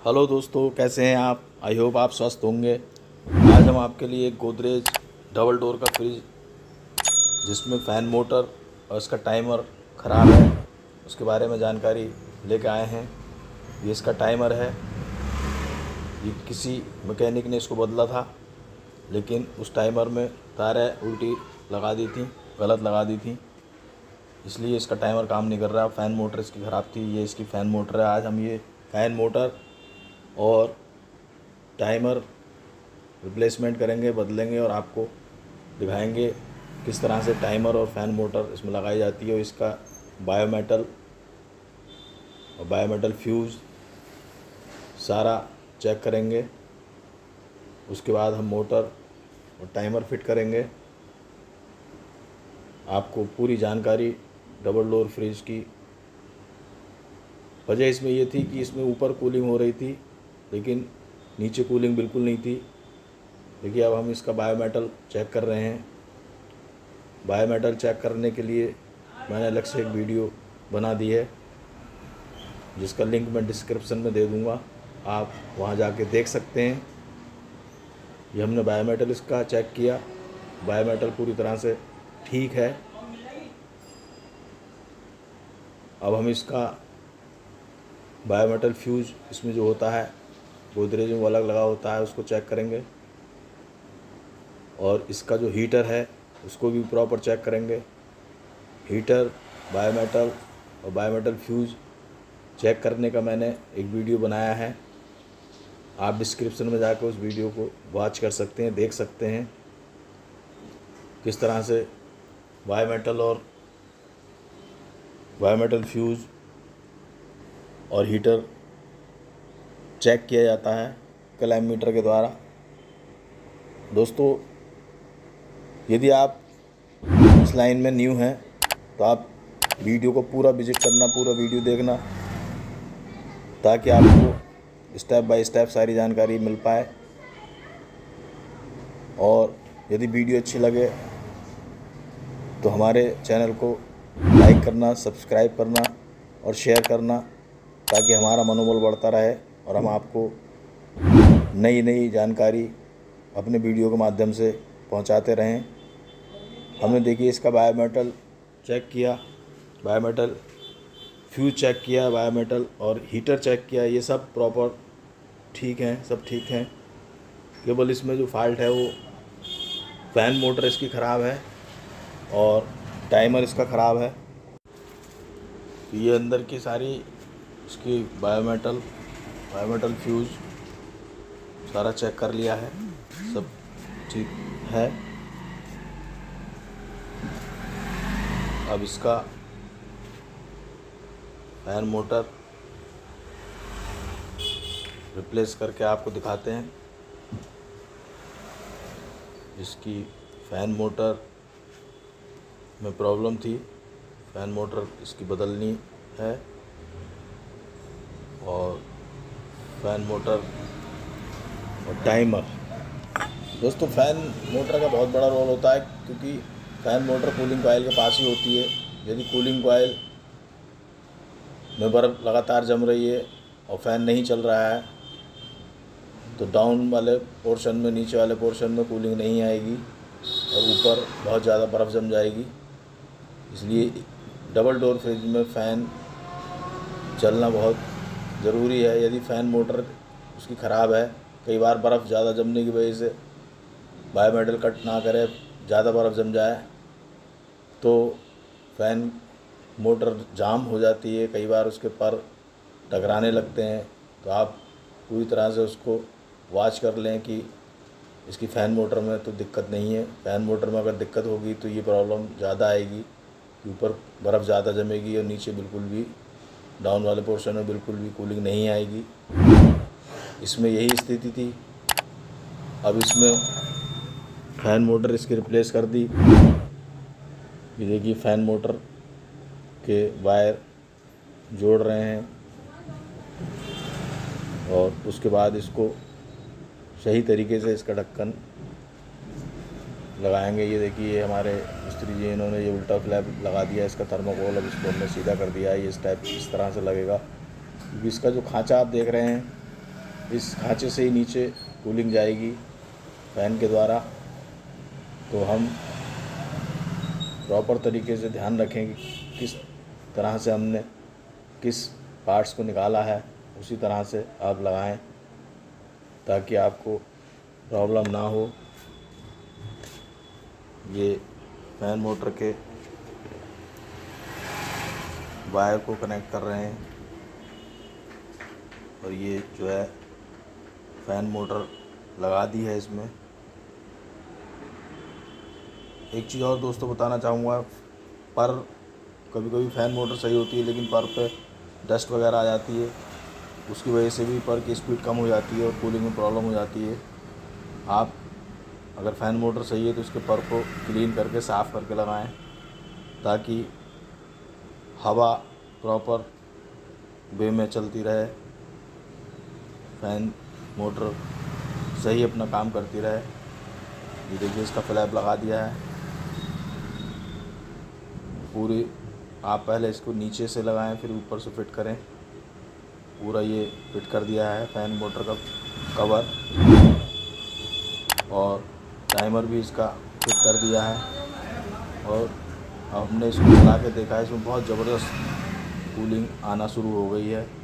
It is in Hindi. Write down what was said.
हेलो दोस्तों, कैसे हैं आप। आई होप आप स्वस्थ होंगे। आज हम आपके लिए एक गोदरेज डबल डोर का फ्रिज जिसमें फ़ैन मोटर और इसका टाइमर ख़राब है उसके बारे में जानकारी लेकर आए हैं। ये इसका टाइमर है। ये किसी मैकेनिक ने इसको बदला था, लेकिन उस टाइमर में तारें उल्टी लगा दी थी, गलत लगा दी थी, इसलिए इसका टाइमर काम नहीं कर रहा। फ़ैन मोटर इसकी ख़राब थी। ये इसकी फ़ैन मोटर है। आज हम ये फ़ैन मोटर और टाइमर रिप्लेसमेंट करेंगे, बदलेंगे और आपको दिखाएंगे किस तरह से टाइमर और फ़ैन मोटर इसमें लगाई जाती है। और इसका बायोमेटल फ्यूज़ सारा चेक करेंगे। उसके बाद हम मोटर और टाइमर फिट करेंगे। आपको पूरी जानकारी डबल डोर फ्रिज की। वजह इसमें ये थी कि इसमें ऊपर कूलिंग हो रही थी, लेकिन नीचे कूलिंग बिल्कुल नहीं थी। देखिए, अब हम इसका बायोमेटल चेक कर रहे हैं। बायोमेटल चेक करने के लिए मैंने अलग से एक वीडियो बना दी है, जिसका लिंक मैं डिस्क्रिप्शन में दे दूंगा, आप वहां जाके देख सकते हैं। ये हमने बायोमेटल इसका चेक किया। बायोमेटल पूरी तरह से ठीक है। अब हम इसका बायोमेटल फ्यूज़ इसमें जो होता है गोदरेज में वो अलग लगा होता है, उसको चेक करेंगे। और इसका जो हीटर है उसको भी प्रॉपर चेक करेंगे। हीटर, बायोमेटल और बायोमेटल फ्यूज़ चेक करने का मैंने एक वीडियो बनाया है। आप डिस्क्रिप्शन में जाकर उस वीडियो को वॉच कर सकते हैं, देख सकते हैं किस तरह से बायोमेटल फ्यूज़ और हीटर चेक किया जाता है क्लैम्प मीटर के द्वारा। दोस्तों, यदि आप इस लाइन में न्यू हैं तो आप वीडियो को पूरा विजिट करना, पूरा वीडियो देखना, ताकि आपको स्टेप बाय स्टेप सारी जानकारी मिल पाए। और यदि वीडियो अच्छी लगे तो हमारे चैनल को लाइक करना, सब्सक्राइब करना और शेयर करना, ताकि हमारा मनोबल बढ़ता रहे और हम आपको नई नई जानकारी अपने वीडियो के माध्यम से पहुंचाते रहें। हमने देखिए इसका बायोमेटल चेक किया, बायोमेटल फ्यूज चेक किया, बायोमेटल और हीटर चेक किया। ये सब प्रॉपर ठीक हैं, सब ठीक हैं। केवल इसमें जो फॉल्ट है वो फ़ैन मोटर इसकी ख़राब है और टाइमर इसका ख़राब है। ये अंदर की सारी इसकी बायोमेटल फ्यूज़ सारा चेक कर लिया है, सब ठीक है। अब इसका फ़ैन मोटर रिप्लेस करके आपको दिखाते हैं। इसकी फ़ैन मोटर में प्रॉब्लम थी, फ़ैन मोटर इसकी बदलनी है। और फ़ैन मोटर और टाइमर। दोस्तों, फ़ैन मोटर का बहुत बड़ा रोल होता है, क्योंकि फ़ैन मोटर कूलिंग कॉइल के पास ही होती है। यदि कूलिंग कॉइल में बर्फ़ लगातार जम रही है और फ़ैन नहीं चल रहा है तो डाउन वाले पोर्शन में, नीचे वाले पोर्शन में कूलिंग नहीं आएगी और ऊपर बहुत ज़्यादा बर्फ़ जम जाएगी। इसलिए डबल डोर फ्रिज में फ़ैन चलना बहुत ज़रूरी है। यदि फ़ैन मोटर उसकी ख़राब है, कई बार बर्फ़ ज़्यादा जमने की वजह से बायोमेटल कट ना करे, ज़्यादा बर्फ़ जम जाए तो फ़ैन मोटर जाम हो जाती है। कई बार उसके पर टकराने लगते हैं। तो आप पूरी तरह से उसको वॉच कर लें कि इसकी फ़ैन मोटर में तो दिक्कत नहीं है। फ़ैन मोटर में अगर दिक्कत होगी तो ये प्रॉब्लम ज़्यादा आएगी कि ऊपर बर्फ़ ज़्यादा जमेगी और नीचे बिल्कुल भी, डाउन वाले पोर्शन में बिल्कुल भी कूलिंग नहीं आएगी। इसमें यही स्थिति थी। अब इसमें फ़ैन मोटर इसकी रिप्लेस कर दी। ये देखिए, फ़ैन मोटर के वायर जोड़ रहे हैं और उसके बाद इसको सही तरीके से इसका ढक्कन लगाएंगे। ये देखिए, ये हमारे मिस्त्री जी, इन्होंने ये उल्टा फ्लैप लगा दिया इसका थर्मोकोल। अब इसको हमने सीधा कर दिया है। ये स्टेप इस तरह से लगेगा, क्योंकि इसका जो खांचा आप देख रहे हैं इस खांचे से ही नीचे कूलिंग जाएगी फ़ैन के द्वारा। तो हम प्रॉपर तरीके से ध्यान रखें कि किस तरह से हमने किस पार्ट्स को निकाला है, उसी तरह से आप लगाएं ताकि आपको प्रॉब्लम ना हो। ये फ़ैन मोटर के वायर को कनेक्ट कर रहे हैं और ये जो है फ़ैन मोटर लगा दी है इसमें। एक चीज़ और दोस्तों बताना चाहूँगा, पर कभी कभी फ़ैन मोटर सही होती है लेकिन पर पे डस्ट वगैरह आ जाती है, उसकी वजह से भी पर की स्पीड कम हो जाती है और कूलिंग में प्रॉब्लम हो जाती है। आप अगर फ़ैन मोटर सही है तो उसके पर को क्लीन करके साफ़ करके लगाएं ताकि हवा प्रॉपर वे में चलती रहे, फ़ैन मोटर सही अपना काम करती रहे। ये देखिए इसका फ्लैप लगा दिया है पूरी। आप पहले इसको नीचे से लगाएं फिर ऊपर से फिट करें। पूरा ये फिट कर दिया है फ़ैन मोटर का कवर, और टाइमर भी इसका फिट कर दिया है। और हमने इसको चला के देखा है, इसमें बहुत ज़बरदस्त कूलिंग आना शुरू हो गई है।